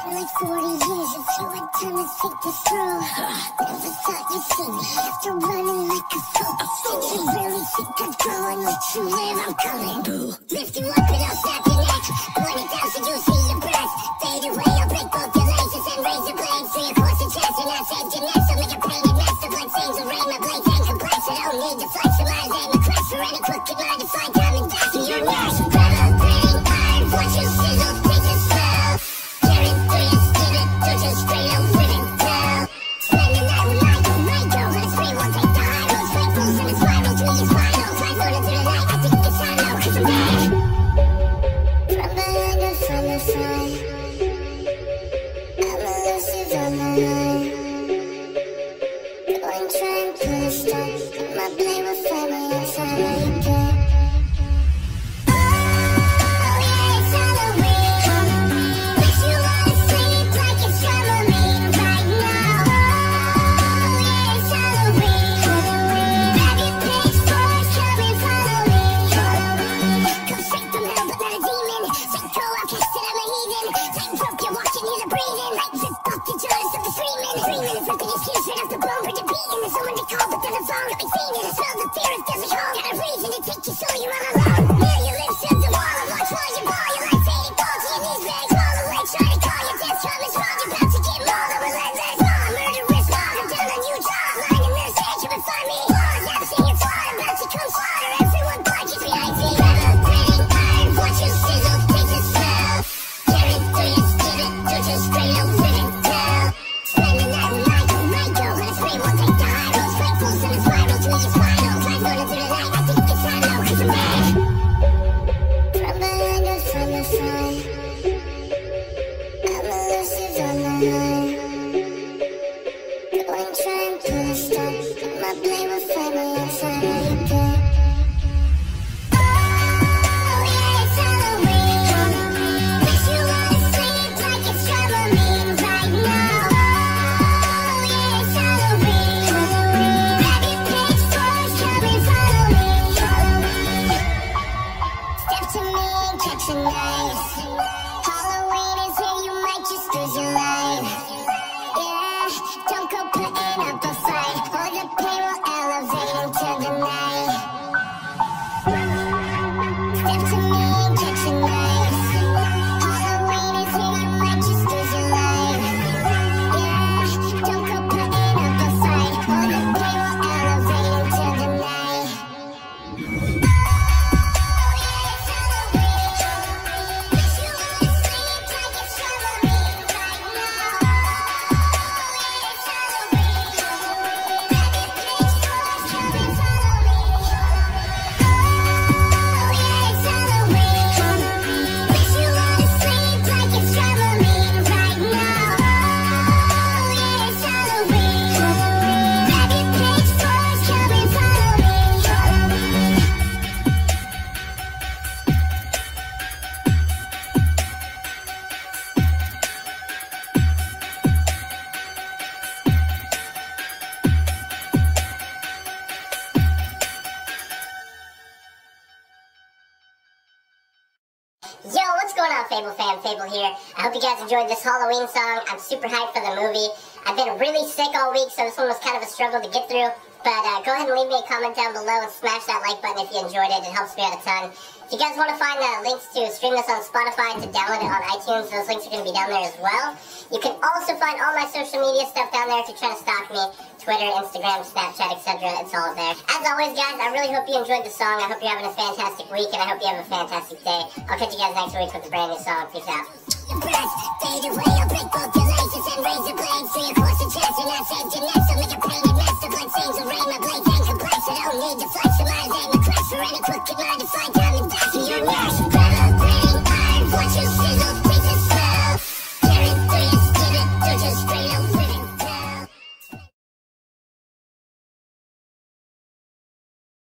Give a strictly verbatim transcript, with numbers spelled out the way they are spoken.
like forty years until I time to take the stroll. Never thought you'd see me after running like a fool. Did you really think I'd go and let you live? I'm coming. Lift you up and I'll snap your neck. Point it down so you see your breath. Fade away, I'll break both your legs and raise your blades to your course and chest. And I'll save your neck, so make a painted mess. The blood stains will rain, my blades ain't complex. I don't need to flex, so Mars ain't my crest. For any crooked mind to find diamond dust in your neck. Grab a gritting iron, watch you sizzle, take a smell. Tearing through your skin, don't just straight up live it down. Spend the night with Nightcore, Nightcore, but it's free, won't take the high road. Straight fools and it's viral to your spinal. Try floating through the night, I think it's time now, cause I'm back. From behind or from the front, I'm elusive on my line. Go and try and put a stop, my blade will find me inside of your gut. Yo, what's going on, Fable fam? Fable here. I hope you guys enjoyed this Halloween song. I'm super hyped for the movie. I've been really sick all week, so this one was kind of a struggle to get through. But uh, go ahead and leave me a comment down below and smash that like button if you enjoyed it. It helps me out a ton. If you guys want to find uh, links to stream this on Spotify, to download it on iTunes, those links are going to be down there as well. You can also find all my social media stuff down there if you're trying to stalk me. Twitter, Instagram, Snapchat, et cetera. It's all there. As always, guys, I really hope you enjoyed the song. I hope you're having a fantastic week, and I hope you have a fantastic day. I'll catch you guys next week with a brand new song. Peace out. Your breath, fade away, I'll break both your legs and raise your blades to your course and chest. And I'll save your neck, so make a painted mess. The blood stains will rain, my blades ain't complex. I don't need to flex, so Mars ain't my crest. For any crooked mind to fight.